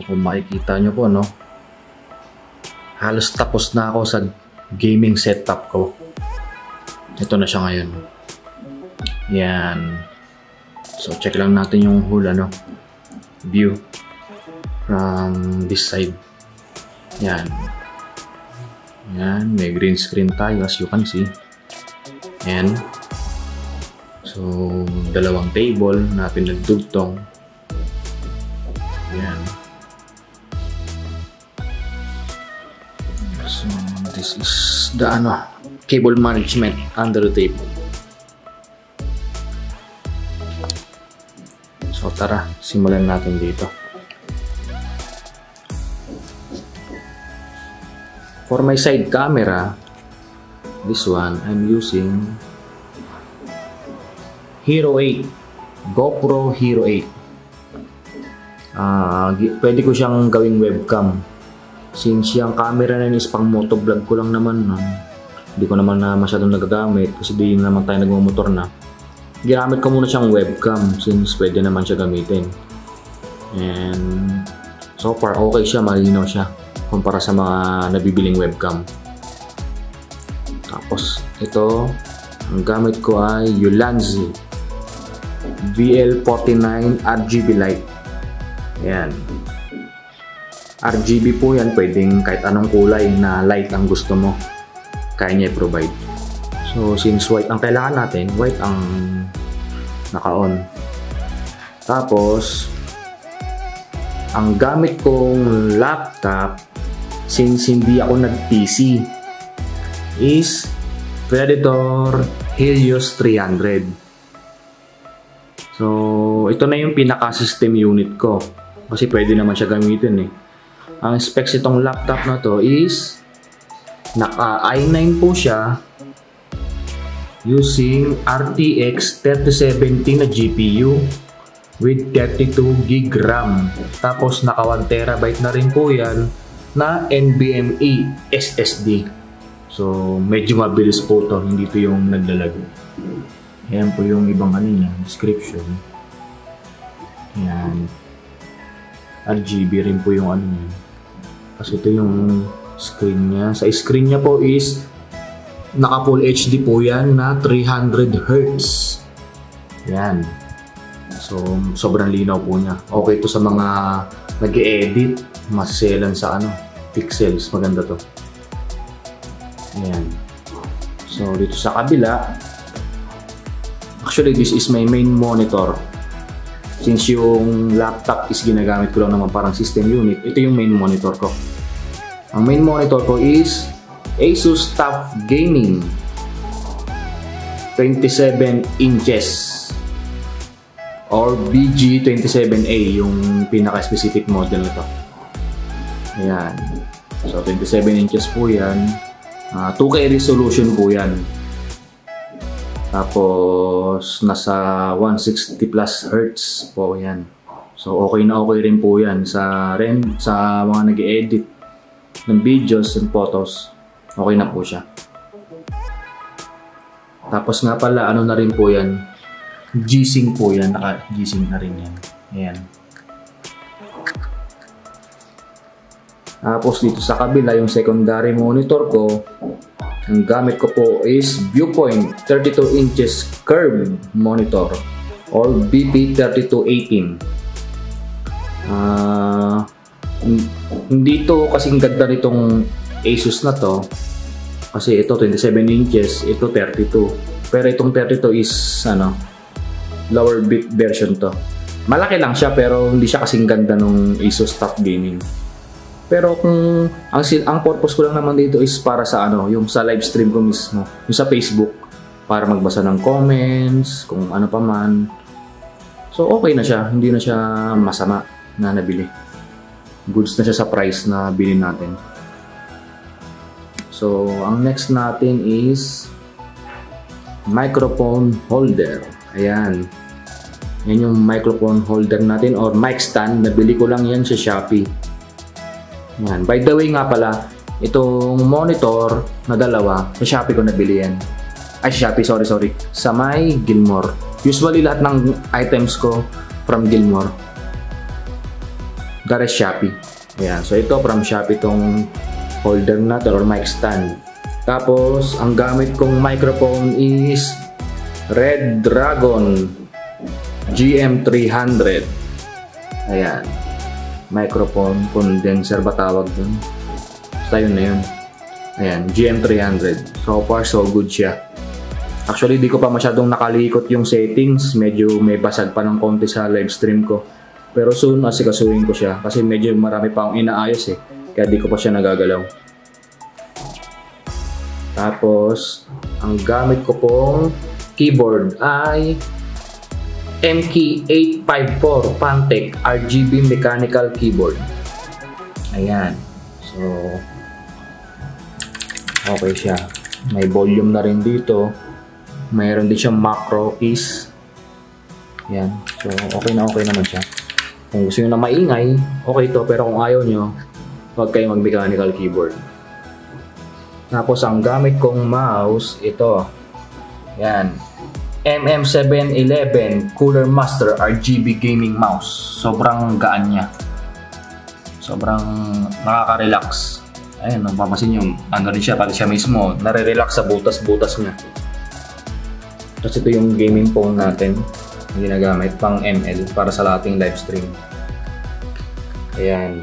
Kung makikita nyo po, no, halos tapos na ako sa gaming setup ko. Ito na siya ngayon. Yan. So check lang natin yung whole view from this side. Yan. Yan, may green screen tayo as you can see. Yan. So dalawang table na pinagdugtong. Yan. So this is the cable management under the table. So tara, simulan natin dito. For my side camera, this one I'm using Hero 8, GoPro Hero 8. Pwede ko siyang gawing webcam. Since yung camera na yun is pang motovlog ko lang naman, hindi ko naman na masyadong nagagamit kasi di naman tayo nagmumotor na. Ginamit ko muna siyang webcam since pwede naman siya gamitin. And so far okay siya, malinaw siya kumpara sa mga nabibiling webcam. Tapos ito, ang gamit ko ay Ulanzi VL49 RGB light. Yan. RGB po yan, pwedeng kahit anong kulay na light ang gusto mo, kaya niya i-provide. So since white ang kailangan natin, white ang naka-on. Tapos ang gamit kong laptop, since hindi ako nag-PC, is Predator Helios 300. So ito na yung pinaka-system unit ko kasi pwede naman siya gamitin eh. Ang specs itong laptop na to is naka i9 po siya using RTX 3070 na GPU with 32GB RAM. Tapos naka 1TB na rin po yan na NVMe SSD. So medyo mabilis po to, hindi to yung naglalag. Ayan po yung ibang niya, description. Ayan. RGB rin po yung niya. Kasi ito yung screen niya. Sa screen niya po is naka full HD po yan na 300Hz. Yan. So sobrang linaw po niya. Okay to sa mga nag-e-edit, maselan sa pixels. Maganda to. Yan. So dito sa kabila, actually this is my main monitor. Since yung laptop is ginagamit ko lang naman parang system unit, ito yung main monitor ko. Ang main monitor ko is Asus TUF Gaming 27 inches or BG27A, yung pinaka-specific model nito. Ayan. So 27 inches po yan. 2K resolution po yan. Tapos nasa 160 plus Hz po yan. So okay na okay rin po yan sa mga nag-edit ng videos and photos. Okay na po siya. Tapos nga pala, na rin po yan, G-Sync po yan, naka G-Sync na rin yan. Ayan. Tapos dito sa kabila, yung secondary monitor ko, ang gamit ko po is Viewpoint 32 inches curved monitor or BP3218. Hindi to kasing ganda nitong Asus na to kasi ito 27 inches, ito 32. Pero itong 32 is lower bit version to. Malaki lang siya pero hindi siya kasing ganda nung Asus TUF Gaming. Pero kung ang purpose ko lang naman dito is para sa yung sa live stream ko mismo, yung sa Facebook, para magbasa ng comments, kung ano pa man. So okay na siya, hindi na siya masama na nabili. Goods na siya sa price na bilhin natin. So ang next natin is microphone holder. Ayan. Yan yung microphone holder natin or mic stand. Nabili ko lang yan sa Shopee. Yan. By the way nga pala, itong monitor na dalawa, sa Shopee ko nabili yan. Ay, Shopee, sorry. Sa may Gilmore. Usually lahat ng items ko from Gilmore. Gares Shopee. Ayan. So ito from Shopee itong holder natin or mic stand. Tapos ang gamit kong microphone is Red Dragon GM300. Ayan. Microphone condenser ba tawag dun? Basta yun na yun. Ayan. GM300. So far so good siya. Actually di ko pa masyadong nakalikot yung settings. Medyo may basag pa ng konti sa live stream ko. Pero soon asikasuhin ko siya. Kasi medyo marami pa akong inaayos eh. Kaya di ko pa siya nagagalaw. Tapos ang gamit ko pong keyboard ay MK854 Pantec RGB mechanical keyboard. Ayan. So okay siya. May volume na rin dito. Mayroon din siyang macro keys. Ayan. So okay naman siya. Kung gusto nyo na maingay, okay to. Pero kung ayaw nyo, huwag kayo mag mechanical keyboard. Tapos ang gamit kong mouse, ito. Ayan. MM711 Cooler Master RGB Gaming Mouse. Sobrang gaan niya. Sobrang nakaka-relax. Ayun, napapasin nyo. Ano rin siya, pati siya mismo. Nare-relax sa butas-butas niya. Tapos ito yung gaming phone natin. Yung ginagamit pang ML para sa lating live stream. Ayan.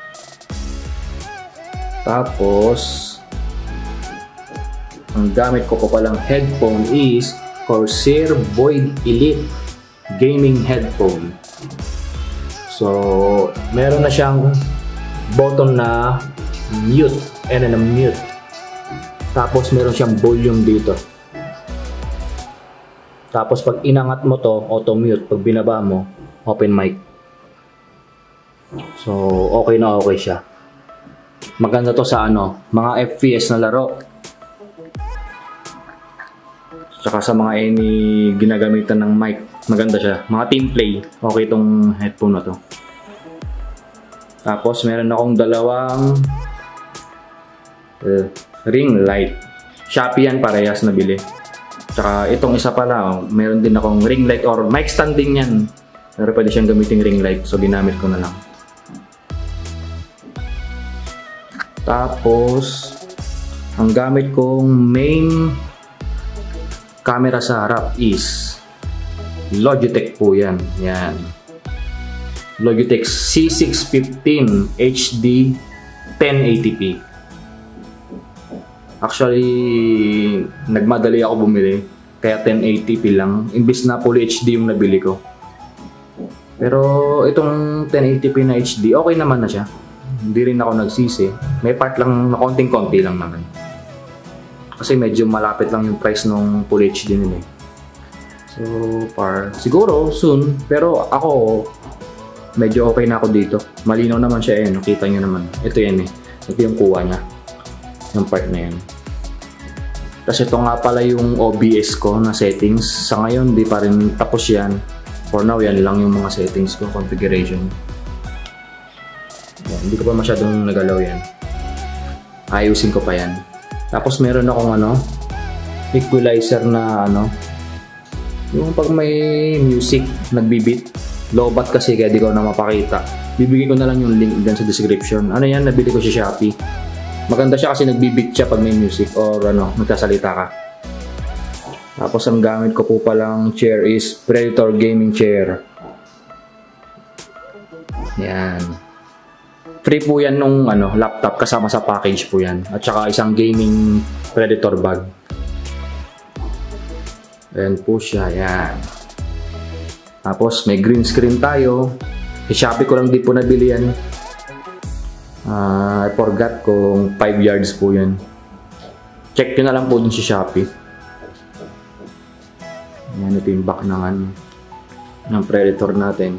Tapos ang gamit ko pa palang headphone is Corsair Void Elite Gaming Headphone. So, meron na siyang button na mute and then mute. Tapos meron siyang volume dito. Tapos pag inangat mo to, auto mute. Pag binaba mo, open mic. So, okay na okay siya. Maganda to sa mga FPS na laro. Tsaka sa mga any ginagamitan ng mic, maganda siya. Mga team play, okay itong headphone na to. Tapos meron akong dalawang ring light. Shopee yan, parehas nabili. Tsaka itong isa pala, meron din akong ring light or mic stand din yan. Pero pwede siyang gamitin ring light, so ginamit ko na lang. Tapos, ang gamit kong main camera sa harap is Logitech po yan. Yan. Logitech C615 HD 1080p. Actually, nagmadali ako bumili. Kaya 1080p lang. Imbis na Full HD yung nabili ko. Pero itong 1080p na HD, okay naman na siya. Hindi rin ako nagsisi. May part lang na konting-konti lang naman. Kasi medyo malapit lang yung price ng Full HD nila. So far, siguro soon. Pero ako, medyo okay na ako dito. Malinaw naman siya eh. Nakita nyo naman. Ito yan eh. Ito yung kuha niya. Yung part na yan. Tapos ito nga pala yung OBS ko na settings. Sa ngayon, di pa rin tapos yan. For now, yan lang yung mga settings ko. Configuration. Yan, hindi ko pa masyadong nagalaw yan. Ayusin ko pa yan. Tapos meron akong equalizer na yung pag may music nagbibit, low-bat kasi kaya di ko na mapakita. Bibigyan ko na lang yung link dyan sa description. Ano yan, nabili ko sa Shopee. Maganda siya kasi nagbibit siya pag may music or magkasalita ka. Tapos ang gamit ko po palang chair is Predator Gaming Chair. Yan. Free po yan nung laptop, kasama sa package po yan. At saka isang gaming Predator bag. Ayan po siya, yan. Tapos may green screen tayo. Sa Shopee ko lang di po nabili yan. I forgot kung 5 yards po yan. Check nyo na lang po dun sa Shopee. Ayan, ito yung back ng Predator natin.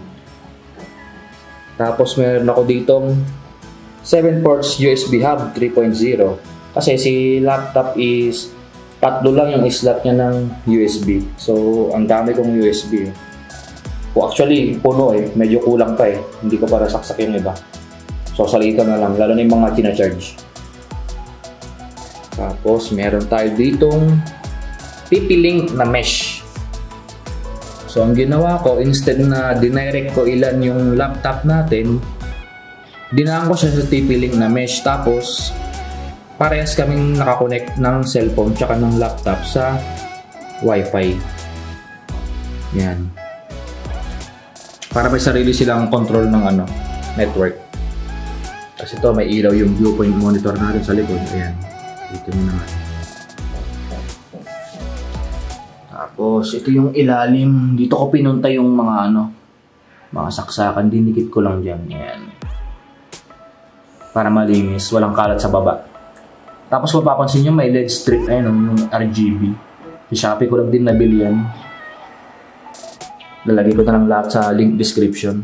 Tapos meron ako ditong 7 ports USB hub 3.0. Kasi si laptop is tatlo lang yung slot niya ng USB. So, ang dami kong USB. Actually, puno eh. Medyo kulang pa eh. Hindi ko para saksak yung iba. So, salita na lang. Lalo na yung mga tina-charge. Tapos, meron tayo ditong TP-Link na mesh. So, ang ginawa ko, instead na dinirect ko ilan yung laptop natin, Dinaan ko siya sa TP-Link na mesh, tapos parehas kaming nakakonect ng cellphone tsaka ng laptop sa Wi-Fi. Yan. Para may sarili silang control ng network. Kasi ito may ilaw yung viewpoint monitor natin sa likod. Ayan. Dito nyo naman. Tapos ito yung ilalim. Dito ko pinunta yung mga mga saksakan. Dinikit ko lang dyan. Ayan. Para malinis. Walang kalat sa baba. Tapos kung papansin nyo may LED strip. Ayan yung RGB. Sa Shopee ko lang din nabili yan. Lalagay ko na lang lahat sa link description.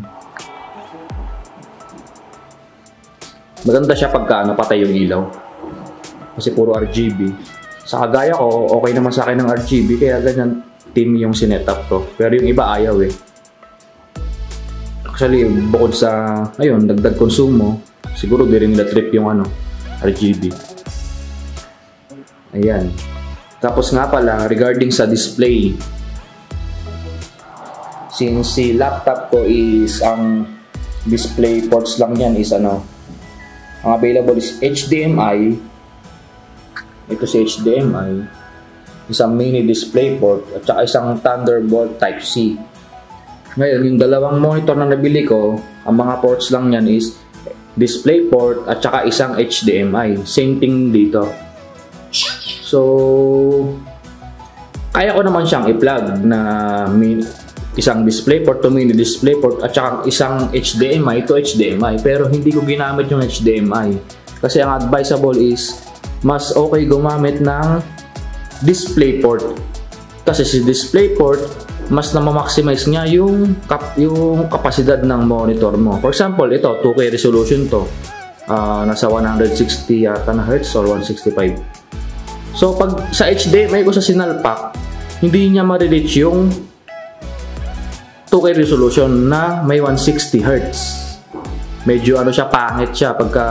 Maganda siya pagka patay yung ilaw. Kasi puro RGB. Sa kagaya ko, okay naman sa akin ng RGB. Kaya ganyan team yung sinetup ko. Pero yung iba ayaw eh. Actually, bukod sa dagdag konsumo, siguro di rin nila trip yung RGB. Ayan. Tapos nga pala, regarding sa display, since si laptop ko is ang display ports lang yan is ang available is HDMI. Ito si HDMI, isang mini display port at saka isang Thunderbolt Type-C. Ngayon, yung dalawang monitor na nabili ko, ang mga ports lang yan is display port at saka isang HDMI. Same thing dito. So, kaya ko naman siyang i-plug na isang display port to mini display port at saka isang HDMI to HDMI, pero hindi ko ginamit yung HDMI kasi ang advisable is mas okay gumamit ng display port kasi si display port mas na-maximize niya yung kapasidad ng monitor mo. For example, ito 2K resolution to, nasa 160 yata na Hz or 165. So pag sa HDMI ko sa sinalpak, hindi niya ma-reach yung 2K resolution na may 160 Hz. Medyo siya, pangit siya pagka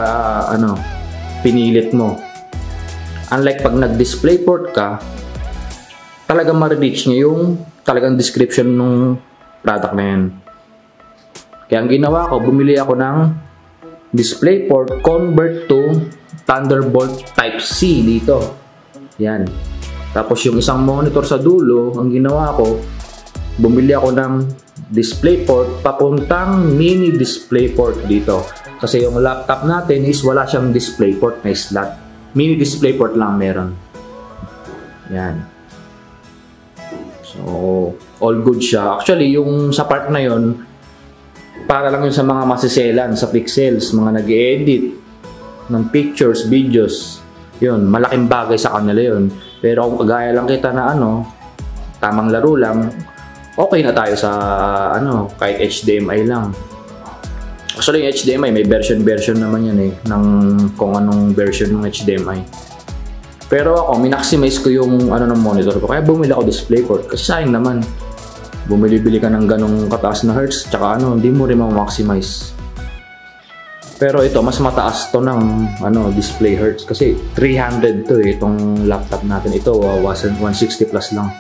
pinilit mo. Unlike pag nag-display port ka, talagang ma-reach niya yung talagang description ng product na yan. Kaya ang ginawa ko, bumili ako ng display port convert to Thunderbolt Type-C dito. Yan. Tapos yung isang monitor sa dulo, ang ginawa ko, bumili ako ng display port papuntang mini display port dito. Kasi yung laptop natin is wala siyang display port na slot. Mini display port lang meron. Yan. So, all good siya. Actually, yung sa part na yon para lang yun sa mga masiselan sa pixels, mga nag-edit ng pictures, videos. Yun, malaking bagay sa kanila yun. Pero kung kagaya lang kita na tamang laro lang, okay na tayo sa kahit HDMI lang. Actually, yung HDMI may version naman yan ng kung anong version ng HDMI. Pero ako, minaximize ko yung ng monitor ko. Kaya bumili ako display port. Kasi sayang naman, bumili-bili ka ng ganong kataas na hertz, tsaka hindi mo rin ma-maximize. Pero ito, mas mataas to ng display hertz. Kasi 300 to itong laptop natin. Ito, 160 plus lang.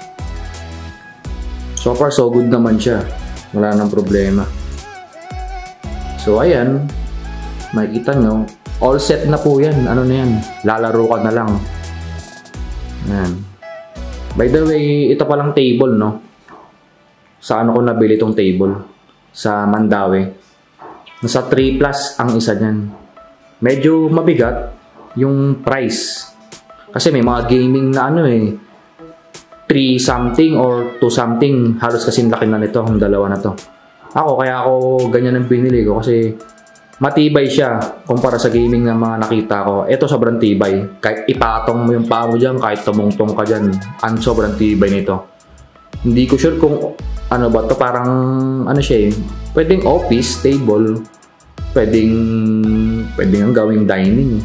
So far, so good naman siya. Wala nang problema. So, ayan. Makikita nyo. All set na po yan. Ano na yan? Lalaro ka na lang. Ayan. By the way, ito palang table, no? Sa ko nabili itong table? Sa Mandawi. Nasa 3 plus ang isa niyan. Medyo mabigat yung price. Kasi may mga gaming na 3 something or 2 something. Halos kasing laki na nito, ang dalawa na to. Kaya ako ganyan ang pinili ko kasi matibay siya kumpara sa gaming na mga nakita ko. Ito sobrang tibay. Kahit ipatong mo yung paa mo dyan, kahit tumungtong ka dyan, sobrang tibay nito. Hindi ko sure kung ba to, parang siya pwedeng office table, pwedeng ang gawing dining.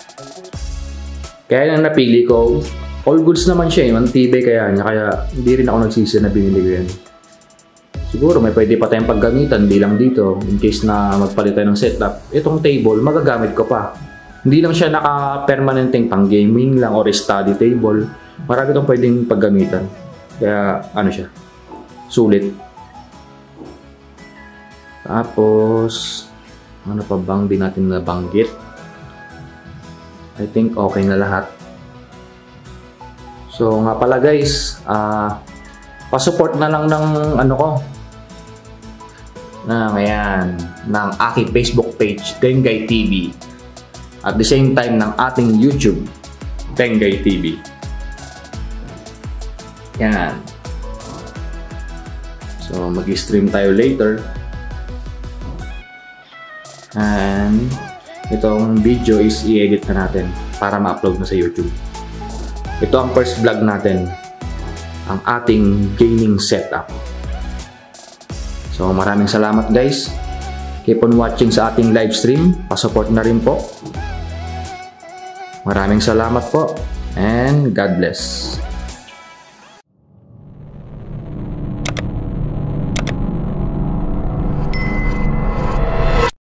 Kaya nang napili ko, all goods naman siya, mantibay kaya niya, kaya hindi rin ako nagsisi na binili ko yan. Siguro may pwede pa tayong paggamitan, hindi lang dito, in case na magpalit tayo ng setup. Itong table, magagamit ko pa. Hindi lang siya naka-permanenteng pang gaming lang or study table. Marami itong pwedeng paggamitan. Kaya siya, sulit. Tapos Ano pa bang di natin nabanggit? I think okay na lahat. So nga pala guys, pa-support na lang ng ano ko, ng aking Facebook page, Tengay TV. At the same time ng ating YouTube, Tengay TV. Yan. So mag-stream tayo later. And itong video is i-edit na natin para ma-upload na sa YouTube. Ito ang first vlog natin, ang ating gaming setup. So maraming salamat guys. Keep on watching sa ating live stream. Pa-support na rin po. Maraming salamat po and God bless.